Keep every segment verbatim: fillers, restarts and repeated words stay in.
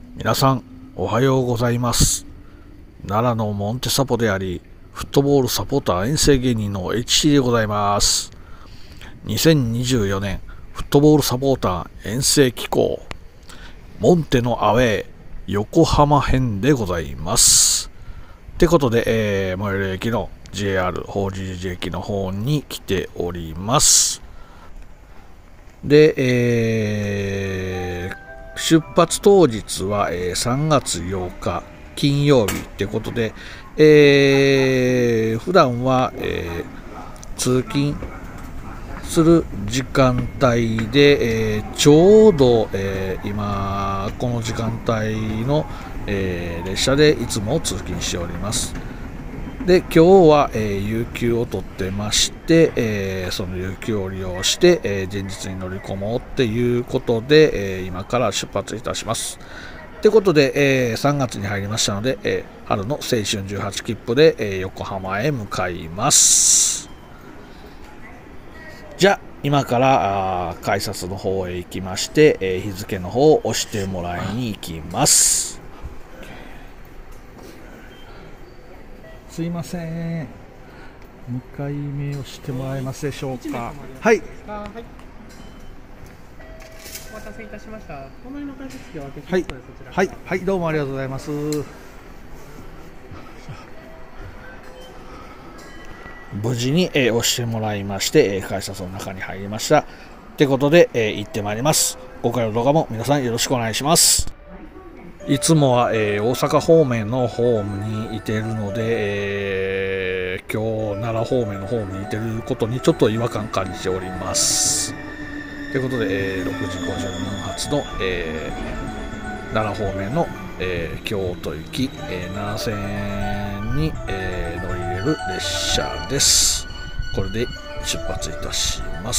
皆さんおはようございます。奈良のモンテサポでありフットボールサポーター遠征芸人の エイチシー でございます。にせんにじゅうよねんフットボールサポーター遠征機構モンテのアウェー横浜編でございます。ってことで、えー、最寄り駅の ジェイアール 法事寺駅の方に来ております。で、えー出発当日は、えー、さんがつようか金曜日ってことで、えー、普段は、えー、通勤する時間帯で、えー、ちょうど、えー、今この時間帯の、えー、列車でいつも通勤しております。で今日は、えー、有給を取ってまして、えー、その有給を利用して、えー、前日に乗り込もうっていうことで、えー、今から出発いたします。ということで、えー、さんがつに入りましたので、えー、春の青春じゅうはち切符で、えー、横浜へ向かいます。じゃあ今からあ改札の方へ行きまして、えー、日付の方を押してもらいに行きます。すいません、迎え目をしてもらえますでしょうか。はい、 はい、お待たせいたしました。隣の改札機を開けてはい、 そちらはい、はい、どうもありがとうございます。無事に、えー、押してもらいまして、えー、改札の中に入りました。ってことで、えー、行ってまいります。今回の動画も皆さんよろしくお願いします。いつもは、えー、大阪方面のホームにいているので、えー、今日奈良方面のホームにいていることにちょっと違和感感じております。ということで、えー、ろくじごじゅうにふん発の、えー、奈良方面の、えー、京都行き、えー、奈良線に、えー、乗り入れる列車です。これで出発いたします。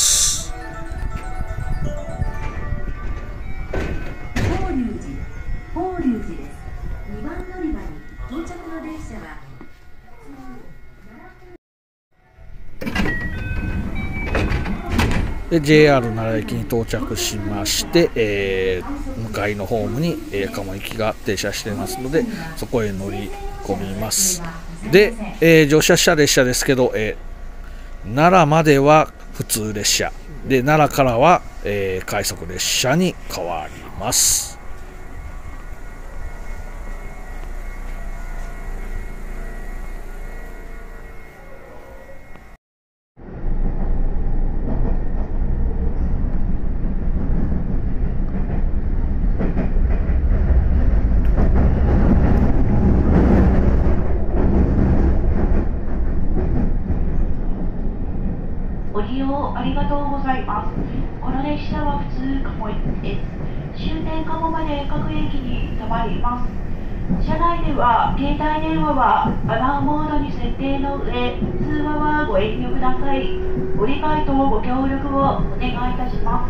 法隆寺です。にばん乗り場に到着の電車はで ジェイアール 奈良駅に到着しまして、えー、向かいのホームに、えー、鴨行きが停車していますのでそこへ乗り込みます。で、えー、乗車した列車ですけど、えー、奈良までは普通列車で奈良からは、えー、快速列車に変わります。 ご利用ありがとうございます。この列車は普通鴨行きです。終点鴨まで各駅に停まります。車内では携帯電話はアラームモードに設定の上、通話はご遠慮ください。ご理解とご協力をお願いいたします。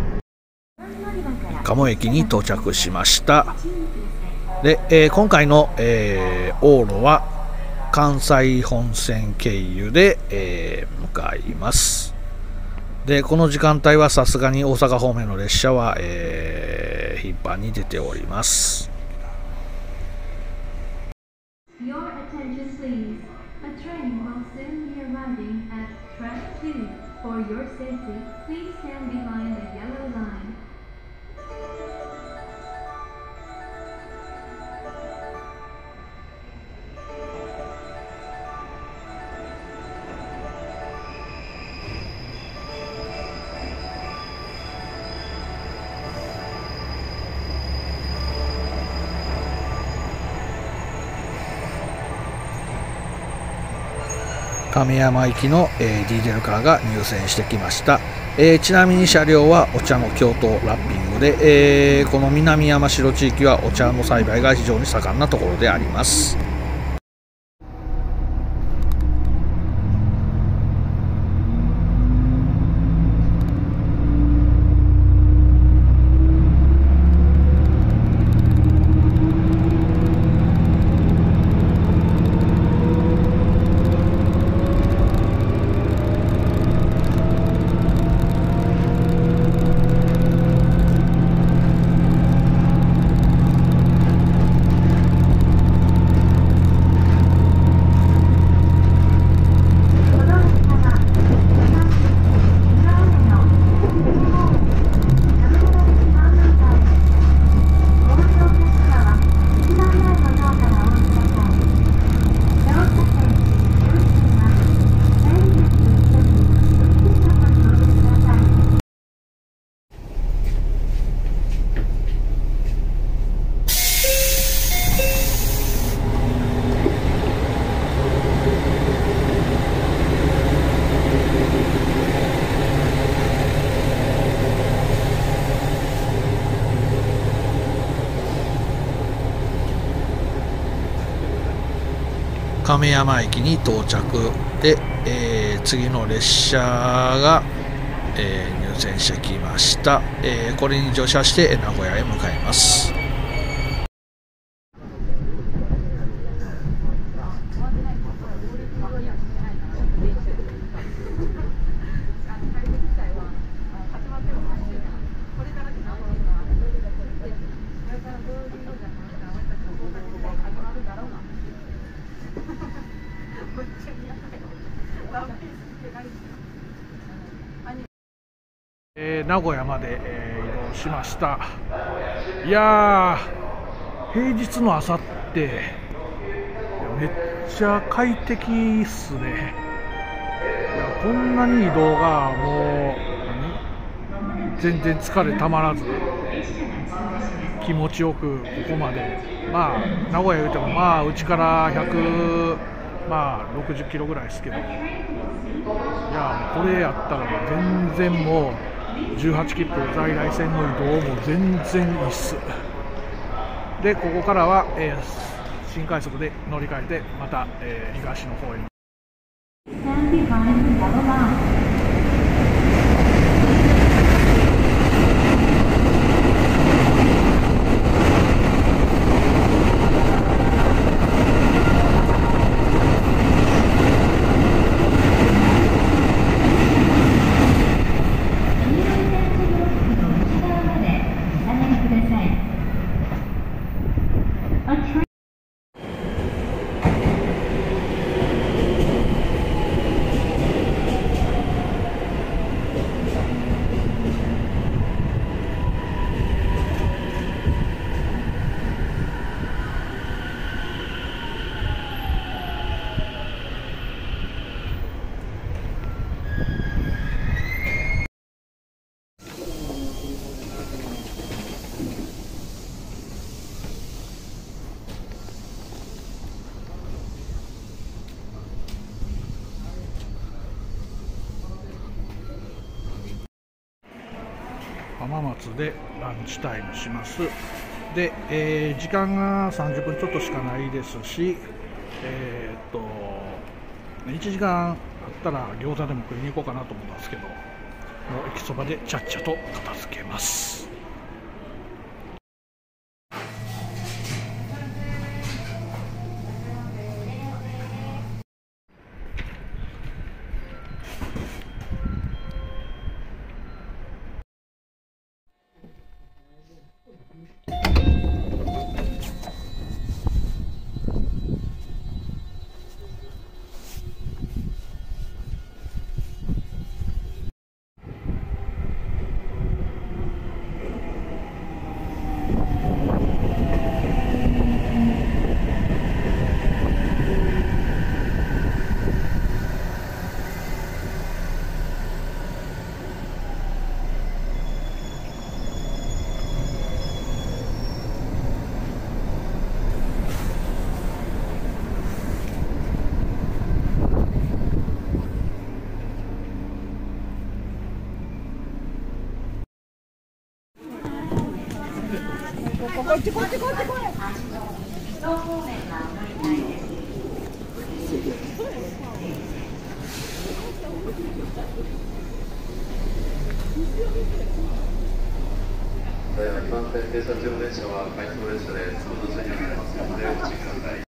鴨駅に到着しました。で、えー、今回の、えー、往路は関西本線経由で、えー、向かいます。でこの時間帯はさすがに大阪方面の列車は、えー、頻繁に出ております。 Your attention please. A train will soon be arriving at track two. For your safety, please stand behind the yellow line. 亀山行きの、えー、ディーゼルカーが入線してきました。えー、ちなみに車両はお茶の京都ラッピングで、えー、この南山城地域はお茶の栽培が非常に盛んなところであります。 亀山駅に到着で、えー、次の列車が、えー、入線してきました。えー、これに乗車して名古屋へ向かいます。えー、名古屋まで、えー、移動しました。いやー、平日の朝ってめっちゃ快適っすね。いや、こんなに移動がもう全然疲れたまらず気持ちよくここまで、まあ名古屋言うてもまあうちからひゃく、まあろくじゅっキロぐらいですけど、いやこれやったら全然もうじゅうはち切符在来線の移動も全然いいっす。でここからは、えー、新快速で乗り換えてまた、えー、東の方へ。 Stand behind the yellow line. 浜松でランチタイムします。で、えー、時間がさんじゅっぷんちょっとしかないですし、えー、っといちじかんあったら餃子でも食いに行こうかなと思ったんですけど、もう駅そばでちゃっちゃと片付けます。 こっちこっちこっちこっち。 にばん線停車場電車は回送列車で通常車になりますのでお待ちください。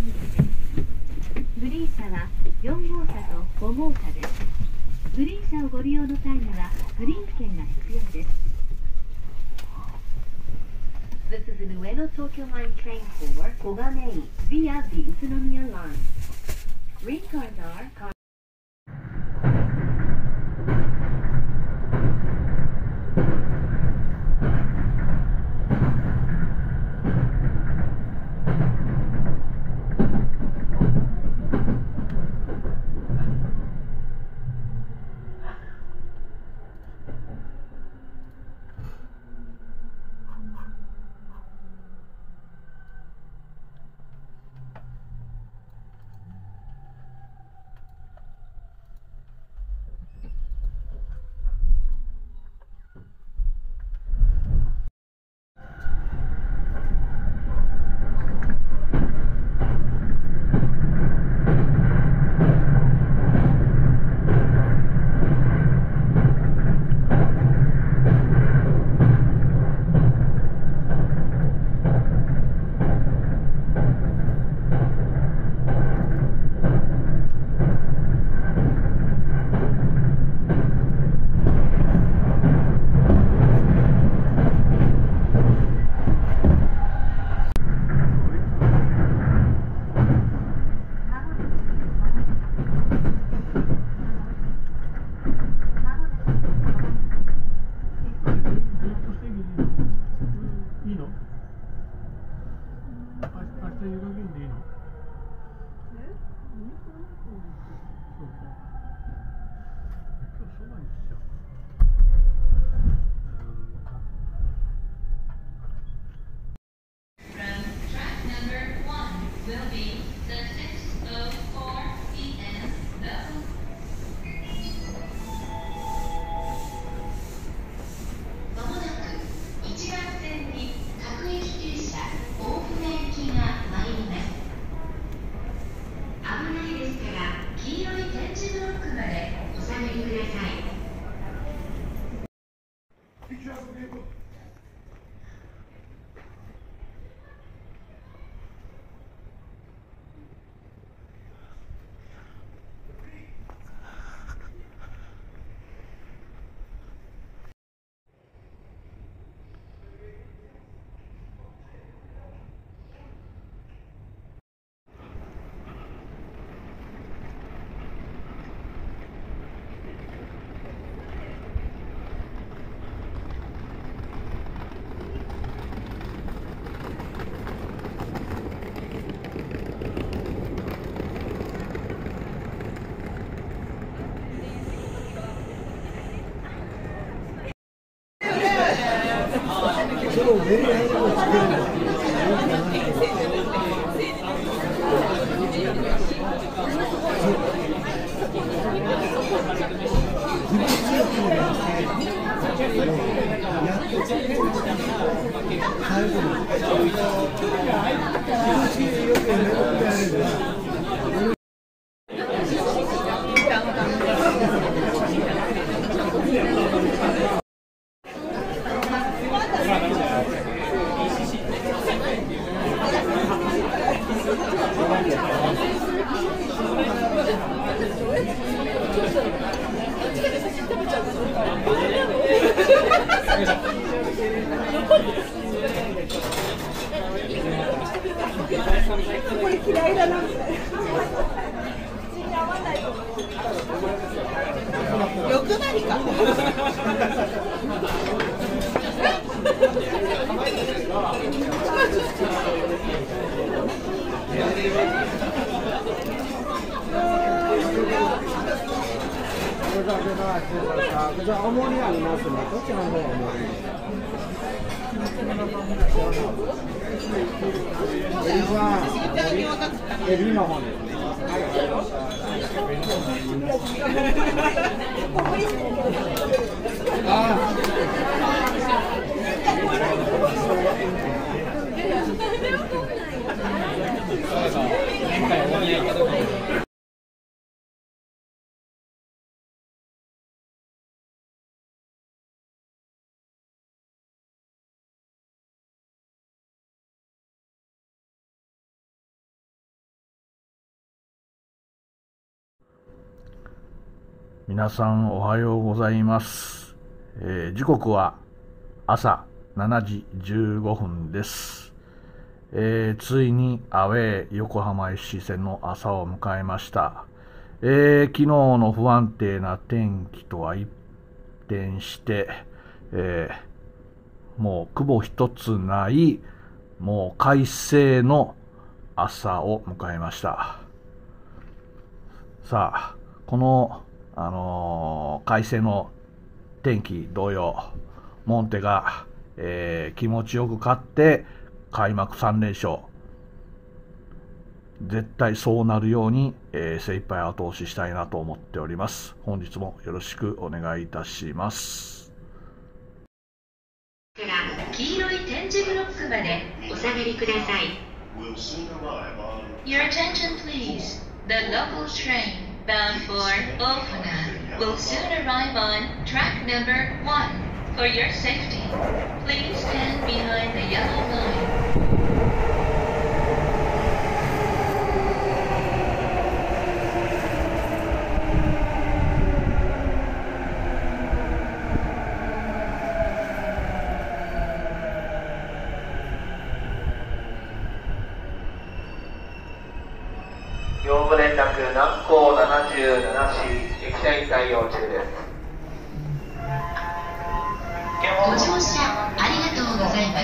グリーン車はよん号車とご号車です。グリーン車をごご利用の際にはグリーン券が必要です。This is an Ueno Tokyo Line train for Koganei via the Utsunomiya line. Green cards are 皆さんおはようございます。えー、時刻は朝しちじじゅうごふんです。えー、ついにアウェー横浜 エフシー 戦の朝を迎えました。えー、昨日の不安定な天気とは一転して、えー、もう雲一つないもう快晴の朝を迎えました。さあ、この、あのー、快晴の天気同様、モンテが、えー、気持ちよく勝って開幕さん連勝、絶対そうなるように、えー、精一杯後押ししたいなと思っております。本日もよろしくお願いいたします。 から黄色い点字ブロックまでお下がりください。Your attention please. The local train bound for Ofana will soon arrive on track number one. For your safety, please stand behind the yellow line. 業務連絡南港ななじゅうななシー駅舎員対応中です。 ご乗車ありがとうございます。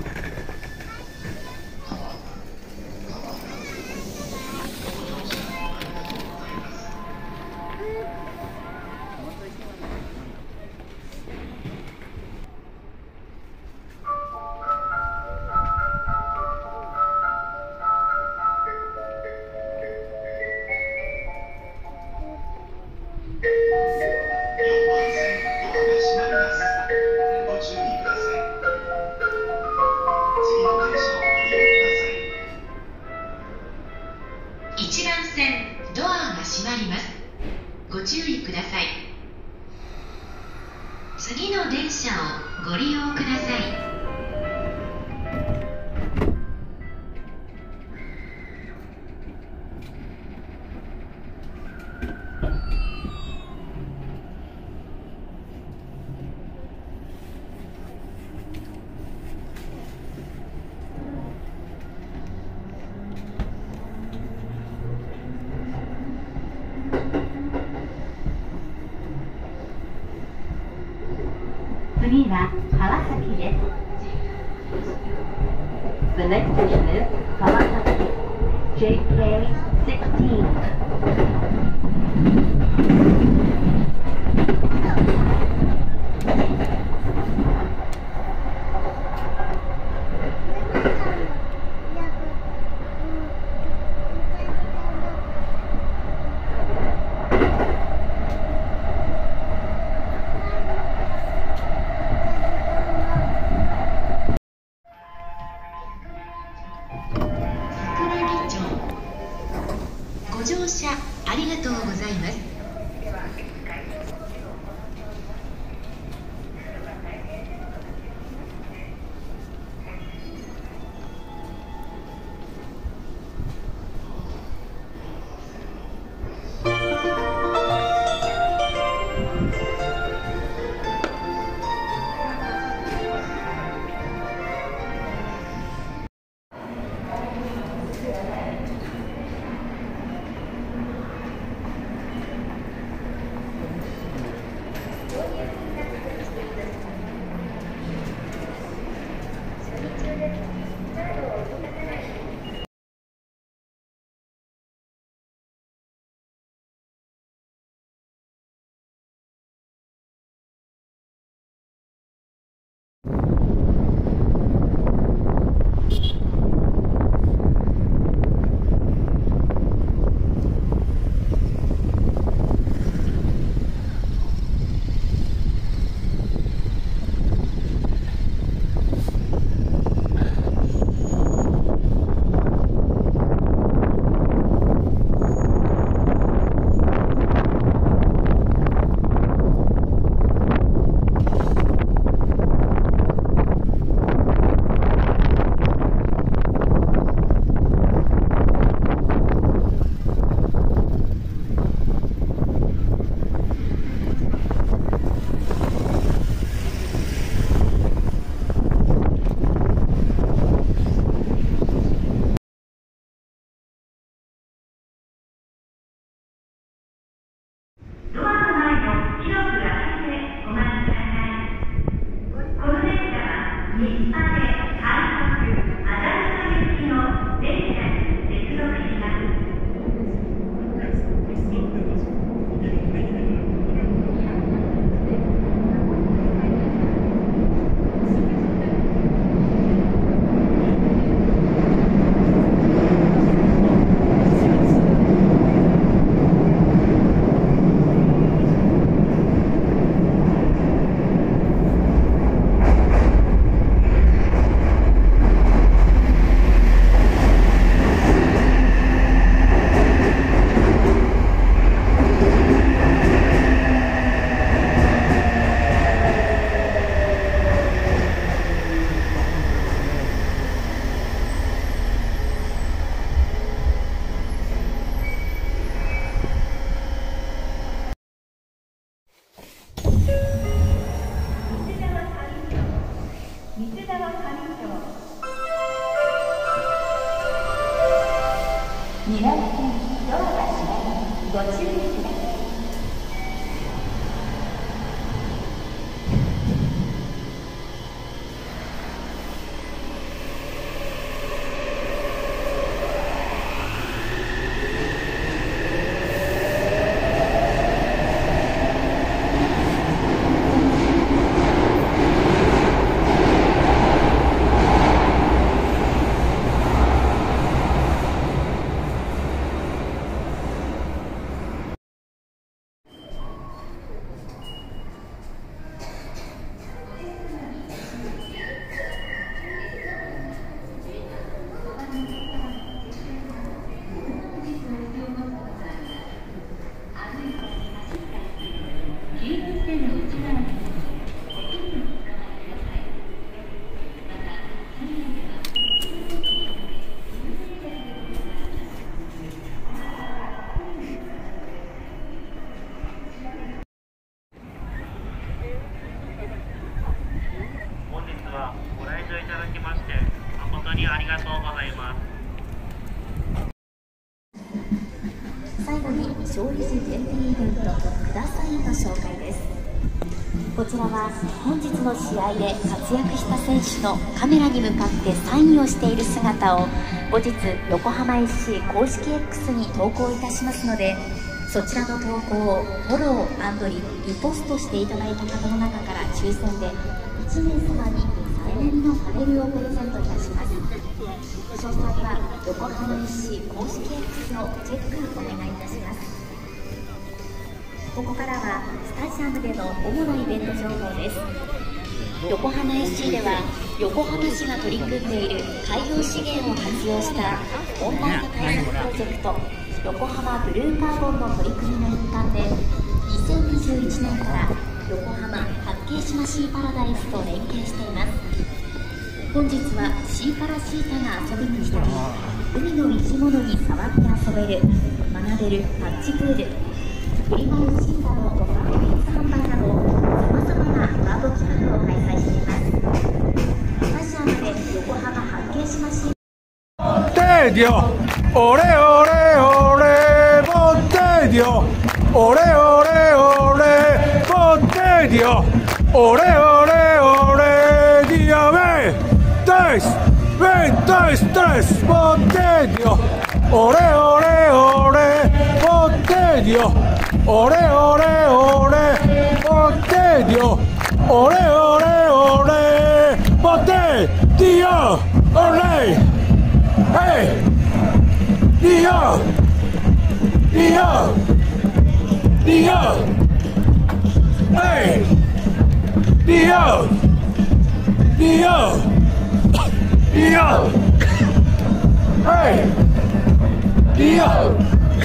一番線ドアが閉まります。ご注意ください。次の電車をご利用ください。 次は川崎です。The next station is 川崎 ジェイケーじゅうろくご乗車ありがとうございます。 最後に勝利時限定イベントくださいの紹介です。こちらは本日の試合で活躍した選手のカメラに向かってサインをしている姿を後日横浜 エフシー 公式 X に投稿いたしますので、そちらの投稿をフォロー&リリポストしていただいた方の中から抽選でいちめいさまにサイン入りのパネルをプレゼントいたします。詳細は横浜 エフシー 公式 X をチェックお願いいたします。ここからはスタジアムでの主なイベント情報です。横浜 エフシー では横浜市が取り組んでいる海洋資源を活用した温暖化対策プロジェクト横浜ブルーカーボンの取り組みの一環でにせんにじゅういちねんから横浜八景島シーパラダイスと連携しています。本日はシーパラシータが遊びに来たり海の生き物に触って遊べる学べるタッチプールフリマルシータのご飯販売などさまざまなワード企画を開催しています。スタジアムで横浜八景島シーテディオオレオレオレボテディオオレオレオレボテディオオレオレオレディアウェイダイスウェイダイスダイスボテディオオレオレオレボテディオオレオレオレボテディオオレオレオレボテディオオレHey! Dio! Dio! Dio! Hey! Dio! Dio! Dio! Hey! Dio!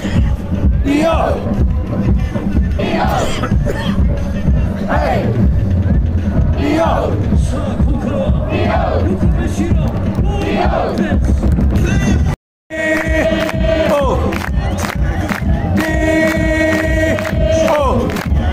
Dio! Dio! Hey! Dio! Dio! Dio! Oh! Oh!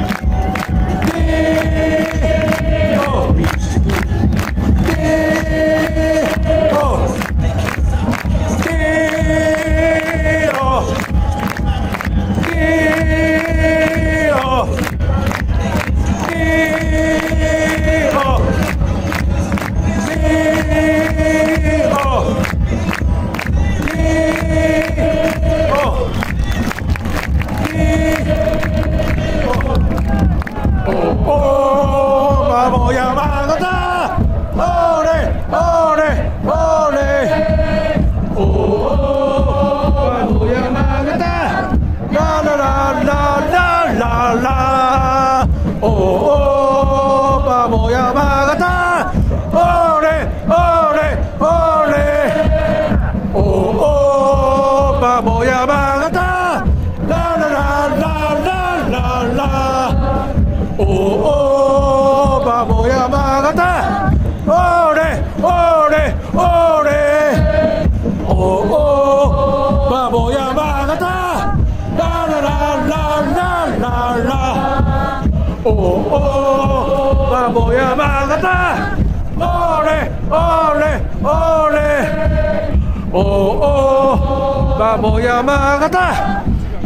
Vamos Yamagata! Ole, ole, ole! Oh, oh, vamos Yamagata!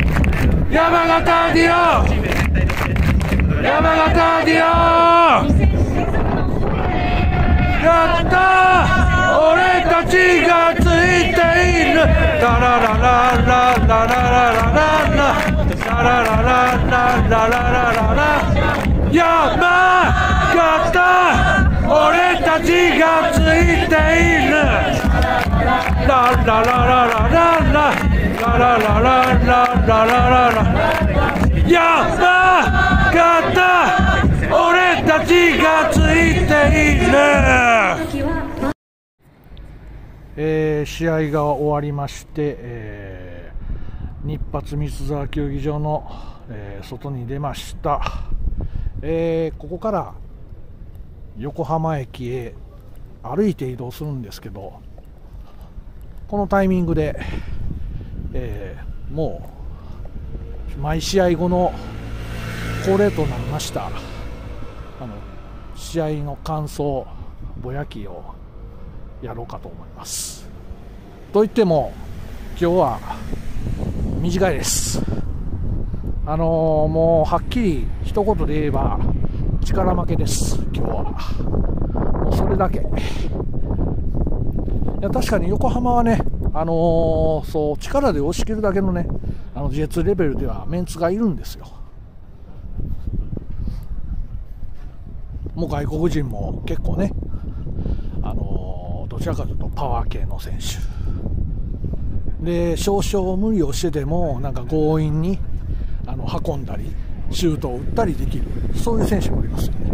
山形ディオ山形ディオやったー俺たちがついているラララララララララララララララララララ山形俺たちがついているラララララララララララララララ山形俺たちがついている。えー、試合が終わりまして、えー、日発三沢球技場の、えー、外に出ました。えー、ここから横浜駅へ歩いて移動するんですけど、このタイミングで、えー、もう毎試合後の恒例となりましたあの試合の感想ぼやきをやろうかと思います。といっても今日は短いです。あのー、もうはっきり一言で言えば力負けです。今日はもうそれだけ。いや確かに横浜はね、あのー、そう力で押し切るだけのね、あの ジェイツー レベルではメンツがいるんですよ。もう外国人も結構ね、あのー、どちらかというとパワー系の選手で、少々無理をしてでもなんか強引にあの運んだりシュートを打ったりできる、そういう選手もいますよね。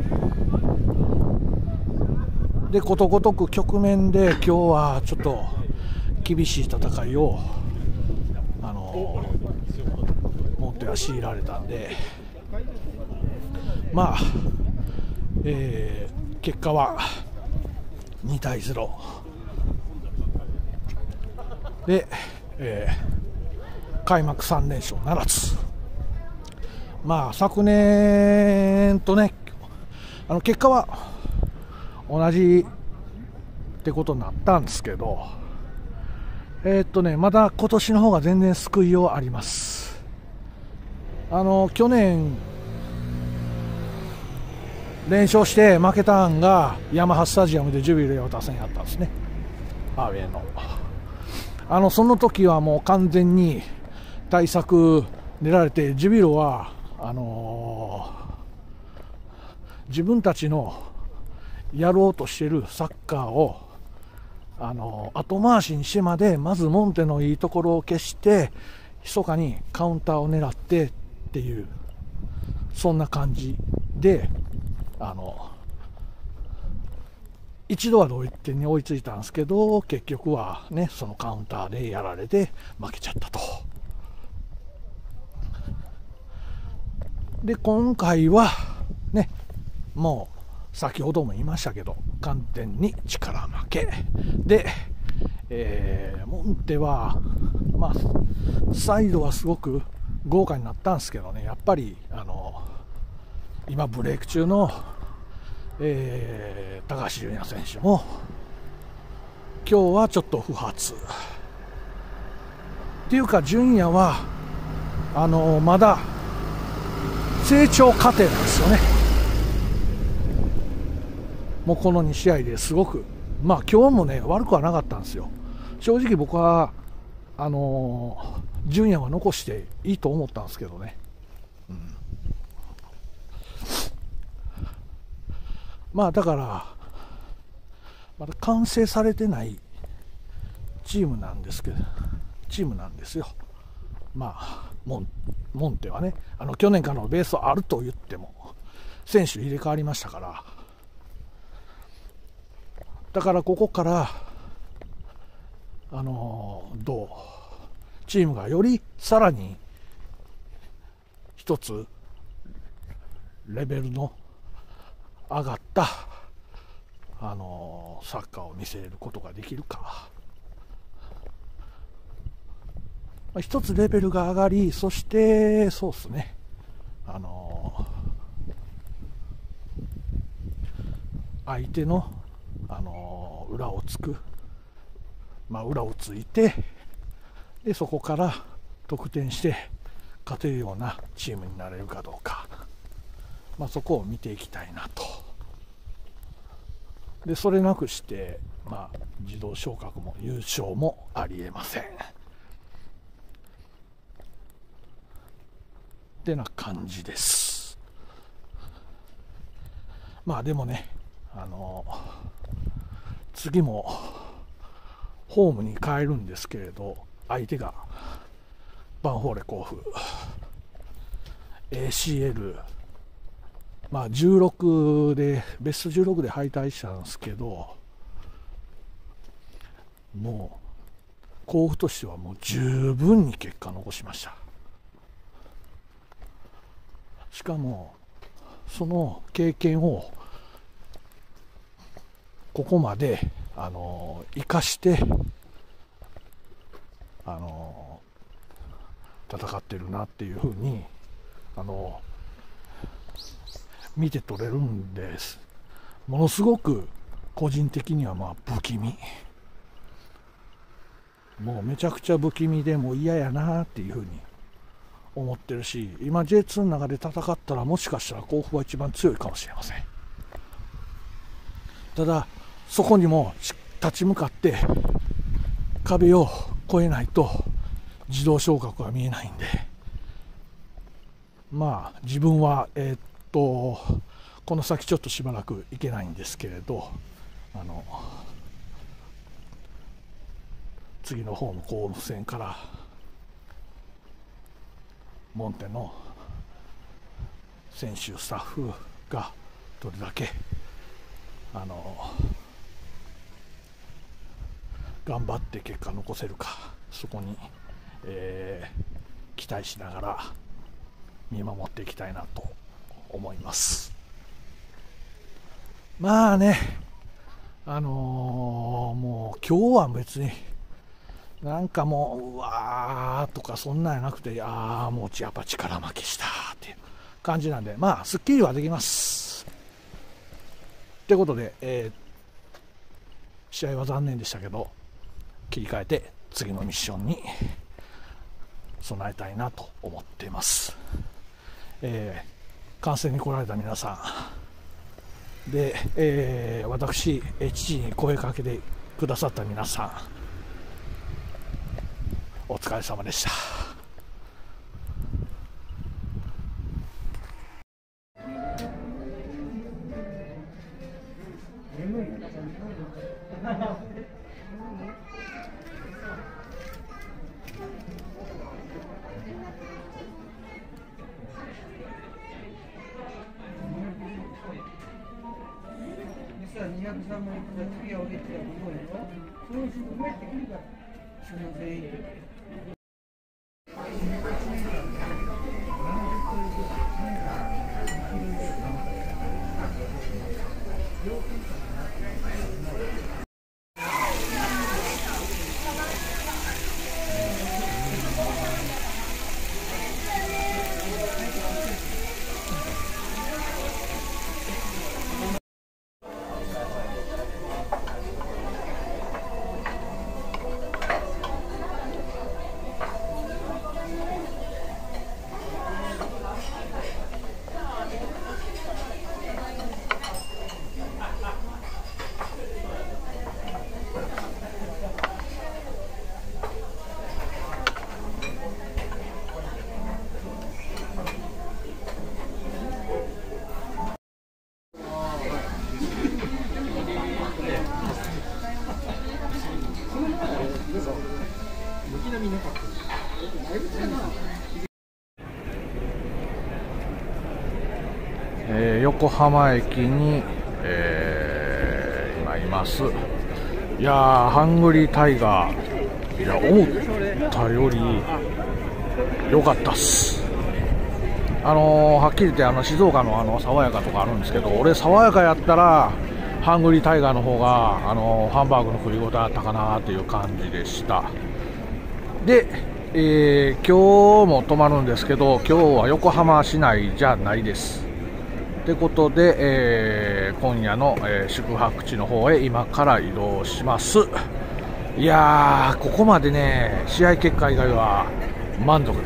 でことごとく局面で今日はちょっと厳しい戦いをあの持っては強いられたんで、まあ、えー、結果はにたいゼロで、えー、開幕さんれんしょうならず。まあ昨年とね、あの結果は同じってことになったんですけど、えー、っとねまだ今年の方が全然救いようあります。あの去年連勝して負けたんがヤマハスタジアムでジュビロ磐田戦やったんですね、アウェーの。あのその時はもう完全に対策練られて、ジュビロはあのー、自分たちのやろうとしているサッカーを、あのー、後回しにしてまでまずモンテのいいところを消して密かにカウンターを狙ってっていう、そんな感じで、あの一度は同一点に追いついたんですけど、結局はねそのカウンターでやられて負けちゃったと。で今回はね、もう先ほども言いましたけど完全に力負けで、えー、モンテはまあサイドはすごく豪華になったんですけどね、やっぱりあの今ブレイク中の、えー、高橋優也選手も今日はちょっと不発っていうか、純也はあのまだ成長過程なんですよね。もうこのに試合ですごく、まあ今日もね悪くはなかったんですよ。正直僕はあのー、純也は残していいと思ったんですけどね、うん、まあだからまだ完成されてないチームなんですけどチームなんですよ。まあモン、モンテはね、あの去年からのベースはあると言っても選手入れ替わりましたから、だからここからあのどうチームがよりさらに一つレベルの上がったあのサッカーを見せることができるか。一つレベルが上がり、そしてそうですね、あの相手の、あの裏をつく、まあ、裏をついて、でそこから得点して勝てるようなチームになれるかどうか、まあ、そこを見ていきたいなと。でそれなくして、まあ、自動昇格も優勝もありえませんってな感じです。まあでもね、あの次もホームに帰るんですけれど、相手がバンフォーレ甲府 エーシーエル、まあじゅうろくでベストじゅうろくで敗退したんですけど、もう甲府としてはもう十分に結果残しました。しかもその経験をここまであの生かしてあの戦ってるなっていうふうにあの見て取れるんです。ものすごく個人的にはまあ不気味、もうめちゃくちゃ不気味でもう嫌やなっていうふうに思ってるし、今 ジェイツー の中で戦ったらもしかしたら甲府は一番強いかもしれません。ただそこにも立ち向かって壁を越えないと自動昇格は見えないんで、まあ自分はえー、っとこの先ちょっとしばらくいけないんですけれど、あの次の方の甲府戦からモンテの選手スタッフがどれだけあの頑張って結果残せるか、そこに、えー、期待しながら見守っていきたいなと思います。まあね、あのー、もう今日は別になんかもううわーとかそんなんやなくて、ああもうやっぱ力負けしたっていう感じなんで、まあすっきりはできます。ってことで、えー、試合は残念でしたけど切り替えて次のミッションに備えたいなと思っています。えー、観戦に来られた皆さんで、えー、私 エイチジー に声かけてくださった皆さん、お疲れ様でした。 にひゃくさんまん次は俺ってやるのよ。そういう人が入ってくるから、その全員。 えー、横浜駅に、えー、今います。いやー、ハングリータイガー、いや思ったより良かったっす。あのー、はっきり言ってあの静岡のあの爽やかとかあるんですけど、俺爽やかやったらハングリータイガーの方があのー、ハンバーグの食い応えあったかなっていう感じでした。で、えー、今日も泊まるんですけど、今日は横浜市内じゃないです。ということで、えー、今夜の、えー、宿泊地の方へ今から移動します。いやー、ここまでね、試合結果以外は満足です。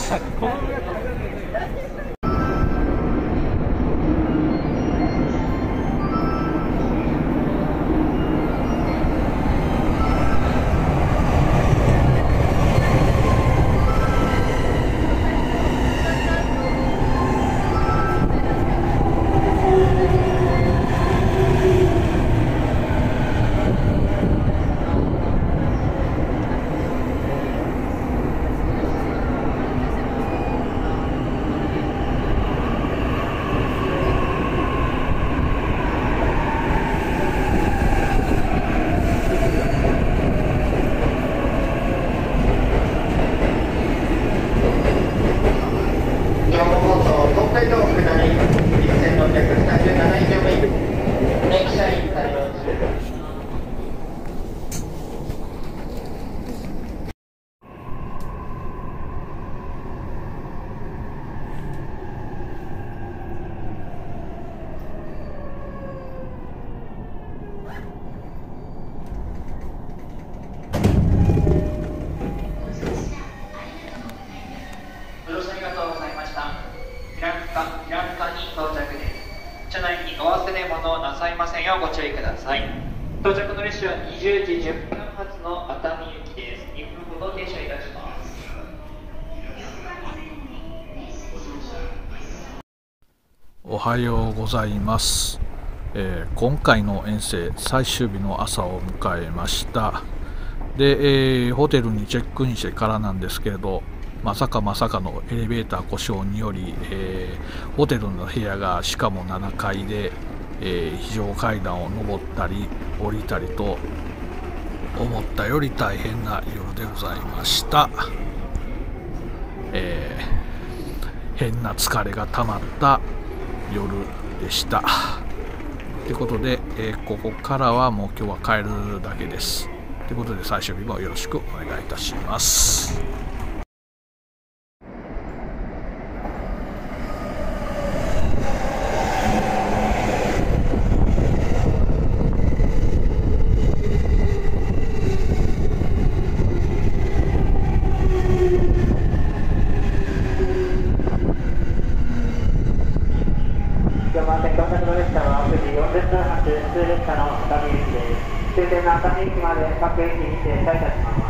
車内にお忘れ物をなさいませんようご注意ください。到着の列車はにじゅうじじゅっぷん発の熱海行きです。にふんほど停車いたします。 おはようございます、えー、今回の遠征最終日の朝を迎えました。で、えー、ホテルにチェックインしてからなんですけれど、まさかまさかのエレベーター故障により、えー、ホテルの部屋がしかもななかいで、えー、非常階段を上ったり降りたりと思ったより大変な夜でございました。えー、変な疲れがたまった夜でした。ということで、えー、ここからはもう今日は帰るだけです。ということで最終日もよろしくお願いいたします。 終点の熱海駅まで各駅に停車いたします。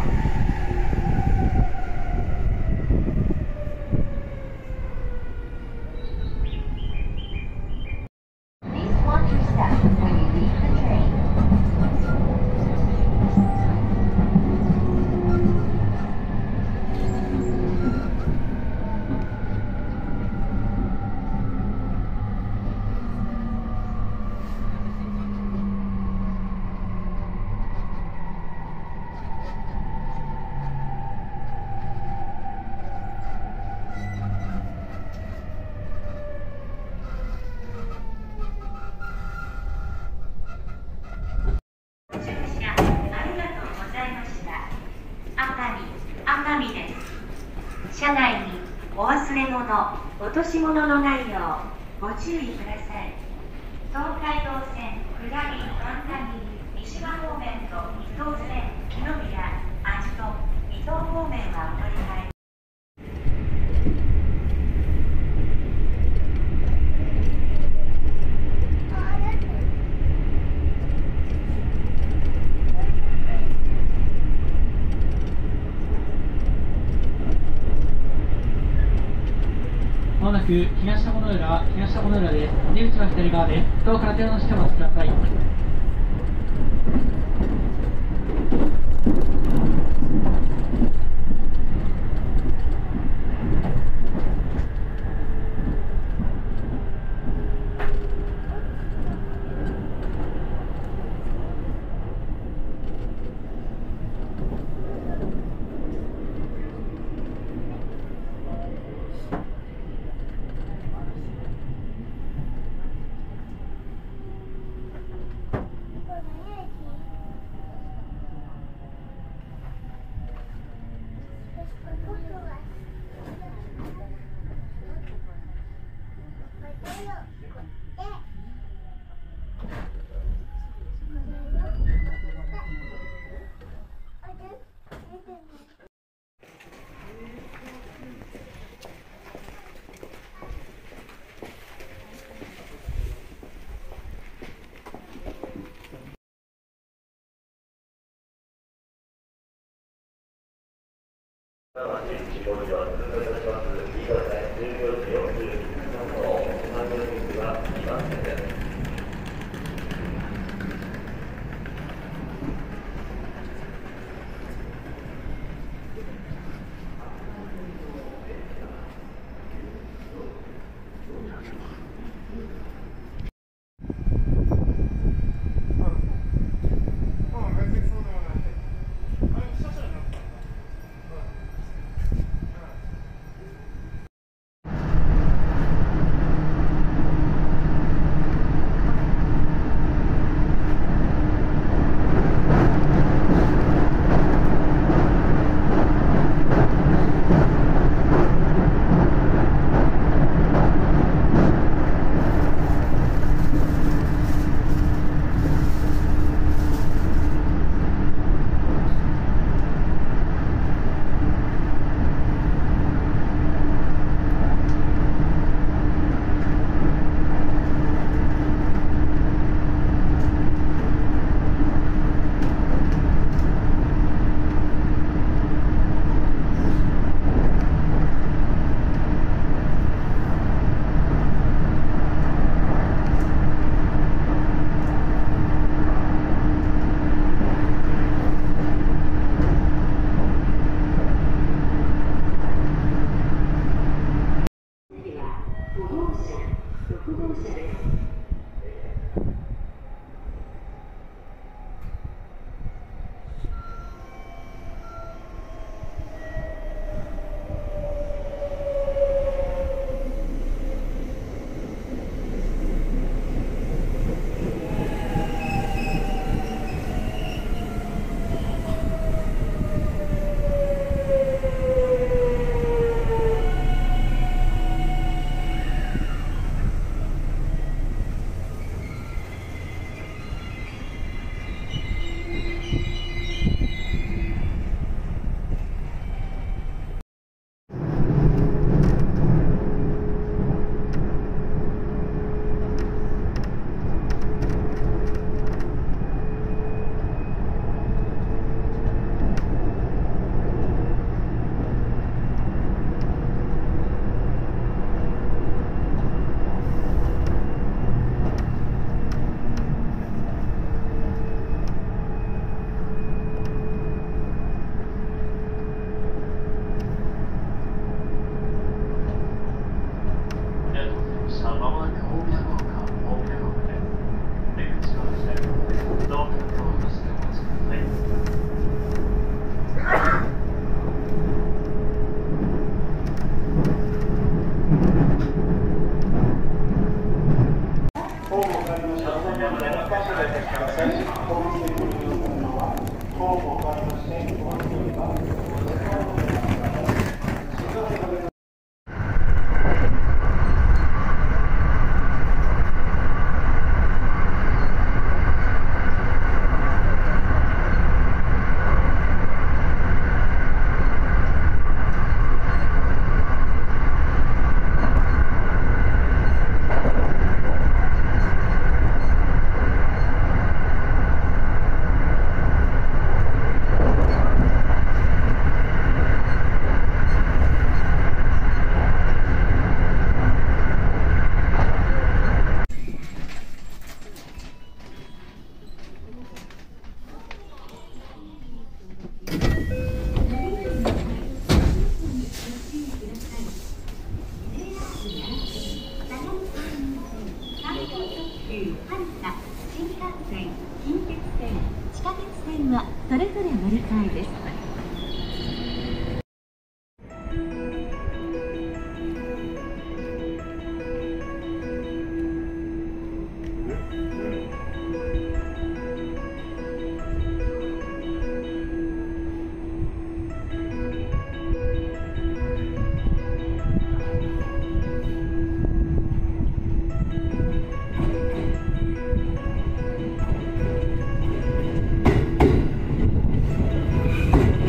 車内にお忘れ物、落とし物のないようご注意ください。東海道線下り神田西和方面と伊東線木の宮味と伊東方面はお乗り換え。 まもなく東田物浦、東田物浦です。出口は左側です。ドアから手を出してお待ちください。 表示は通過いたします。新潟じゅうよじよんじゅうにふん頃、産業ニュースがにばん線です。 それぞれ乗り換えです。 「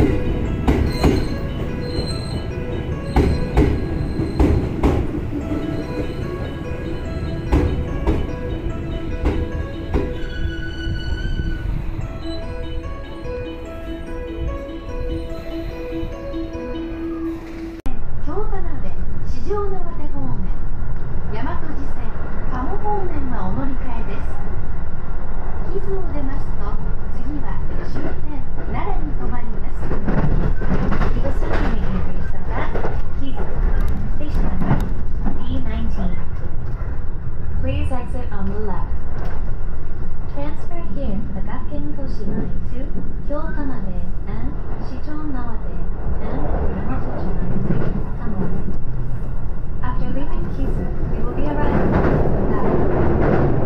を出ますと、次は終点奈良に停まります。次の次に入る列車は木津 Station number D nineteen. Please exit on the left. Transfer here to the Gakken-Toshi Line to Kyotamade and Shichon-Nawate and Yamaguchi Line to Kamo. After leaving Kizu, we will be arriving at Nara.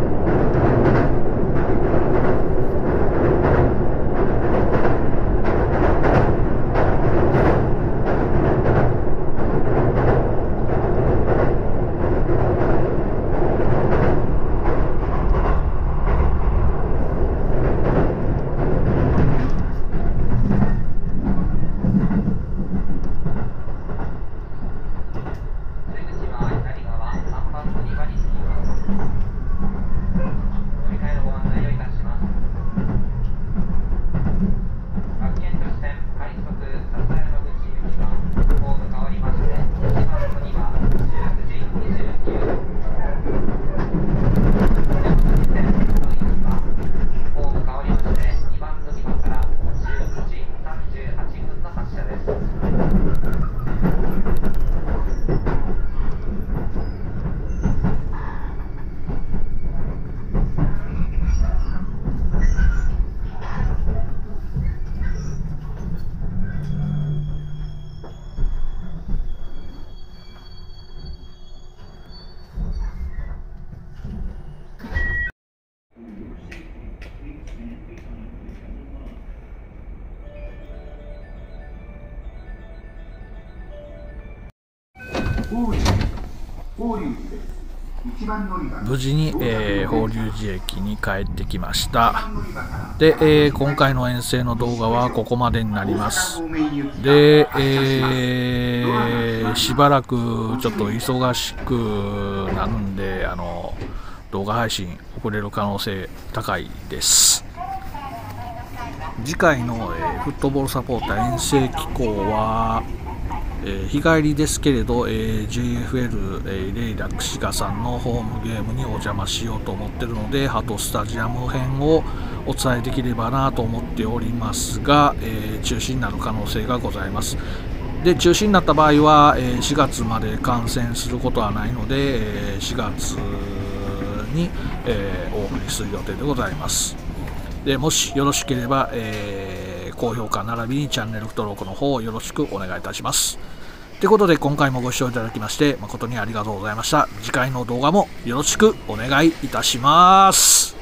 無事に、えー、法隆寺駅に帰ってきました。で、えー、今回の遠征の動画はここまでになります。で、えー、しばらくちょっと忙しくなるんで、あの動画配信遅れる可能性高いです。次回の、えー、フットボールサポーター遠征機構は、えー、日帰りですけれど、えー、ジェイエフエル、えー、レイラクシガさんのホームゲームにお邪魔しようと思ってるので、ハトスタジアム編をお伝えできればなと思っておりますが、えー、中止になる可能性がございます。で、中止になった場合は、えー、しがつまで観戦することはないので、えー、しがつに、えー、お送りする予定でございます。で、もしよろしければ、えー高評価並びにチャンネル登録の方をよろしくお願いいたします。ということで今回もご視聴いただきまして誠にありがとうございました。次回の動画もよろしくお願いいたします。